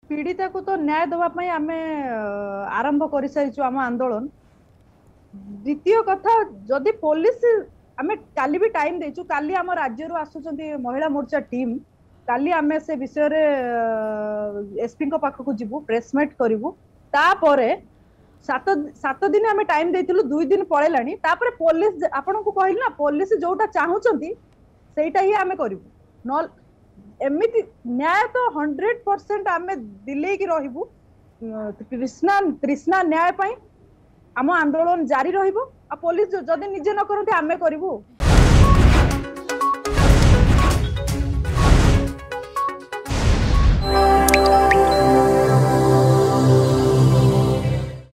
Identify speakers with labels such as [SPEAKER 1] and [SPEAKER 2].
[SPEAKER 1] पीड़िता को तो न्याय दवा पाई आमे आरंभ कर सारिछु आम आंदोलन। द्वितीय कथा, जदि पुलिस आमे काली भी टाइम देचु, काली आम राज्य आसुचंती महिला मोर्चा टीम, काली आमे से विषय रे एसपी को पाखक जीवु, प्रेसमेट करिवु। तापरे सात सात दिन आमे टाइम देइतिलु, 2 दिन पळेलाणी। तापरे पुलिस आपन को कहली ना, पुलिस जोटा चाहुचंती सेटा ही आमे करिवु। न एमिति न्याय तो 100% आमे दिले की रहिबु। कृष्णा कृष्णा न्याय पाई आम आंदोलन जारी रहिबो। आ पुलिस जदि निजे न करते आमे करिवु।